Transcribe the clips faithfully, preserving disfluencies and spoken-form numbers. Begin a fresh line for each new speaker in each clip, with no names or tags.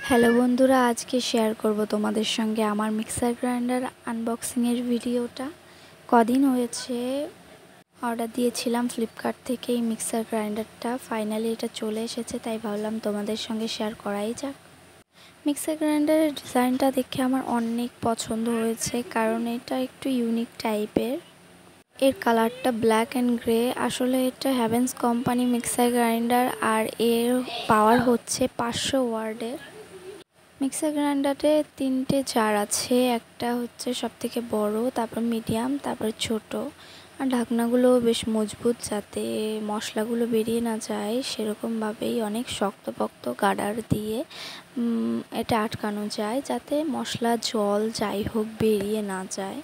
Hello বন্ধুরা, আজকে share করব তোমাদের সঙ্গে আমার মিক্সার গ্রাইন্ডার আনবক্সিংয়ের ভিডিওটা। কদিন হয়েছে অর্ডার দিয়েছিলাম ফ্লিপকার্ট থেকে এই মিক্সার গ্রাইন্ডারটা, ফাইনালি এটা চলে এসেছে, তাই ভাবলাম তোমাদের সঙ্গে শেয়ার করাই যাক। মিক্সার গ্রাইন্ডারের ডিজাইনটা দেখে আমার অনেক পছন্দ হয়েছে, কারণ এটা একটু ইউনিক টাইপের। এর কালারটা ব্ল্যাক অ্যান্ড গ্রে। আসলে এটা হ্যাভেলস কোম্পানি মিক্সার গ্রাইন্ডার, আর এর পাওয়ার হচ্ছে পাঁচশো ওয়ার্ডের। মিক্সার গ্রাইন্ডারে তিনটে জার আছে, একটা হচ্ছে সবথেকে বড়, তারপর মিডিয়াম, তারপর ছোট। আর ঢাকনাগুলোও বেশ মজবুত, যাতে মশলাগুলো বেরিয়ে না যায় সেরকমভাবেই অনেক শক্তপোক্ত গার্ডার দিয়ে এটা আটকানো যায়, যাতে মশলা জল যাই হোক বেরিয়ে না যায়।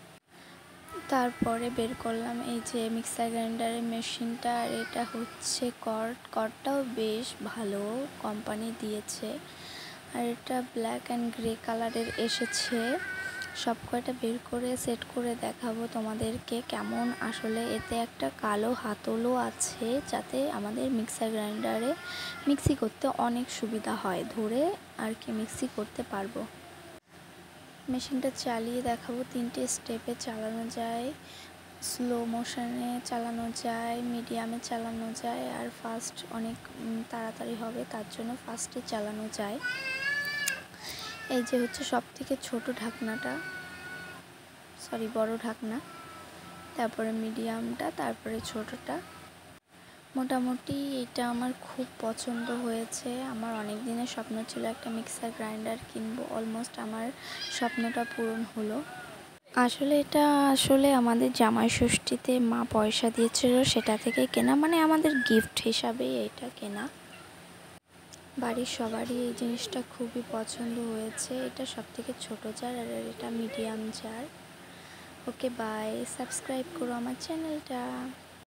তারপরে বের করলাম এই যে মিক্সার গ্রাইন্ডারের মেশিনটা, আর এটা হচ্ছে কর্ড। কর্ডটাও বেশ ভালো কোম্পানি দিয়েছে, আর এটা ব্ল্যাক অ্যান্ড গ্রে কালারের এসেছে। সব কয়টা বের করে সেট করে দেখাবো তোমাদেরকে কেমন। আসলে এতে একটা কালো হাতলও আছে, যাতে আমাদের মিক্সার গ্রাইন্ডারে মিক্সি করতে অনেক সুবিধা হয়, ধরে আর কি মিক্সি করতে পারবো। মেশিনটা চালিয়ে দেখাবো। তিনটে স্টেপে চালানো যায়, স্লো মোশনে চালানো যায়, মিডিয়ামে চালানো যায়, আর ফাস্ট অনেক তাড়াতাড়ি হবে তার জন্য ফাস্টে চালানো যায়। এই যে হচ্ছে সব থেকে ছোটো ঢাকনাটা, সরি বড় ঢাকনা, তারপরে মিডিয়ামটা, তারপরে ছোটোটা। মোটামুটি এটা আমার খুব পছন্দ হয়েছে। আমার অনেক দিনের স্বপ্ন ছিল একটা মিক্সার গ্রাইন্ডার কিনবো, অলমোস্ট আমার স্বপ্নটা পূরণ হলো। আসলে এটা আসলে আমাদের জামাই ষষ্ঠীতে মা পয়সা দিয়েছিল, সেটা থেকে কেনা, মানে আমাদের গিফট হিসাবেই এটা কেনা। বাড়ির সবারই এই জিনিসটা খুবই পছন্দ হয়েছে। এটা সব থেকে ছোটো জার, আর এটা medium jar. Okay bye, subscribe করো আমার চ্যানেলটা।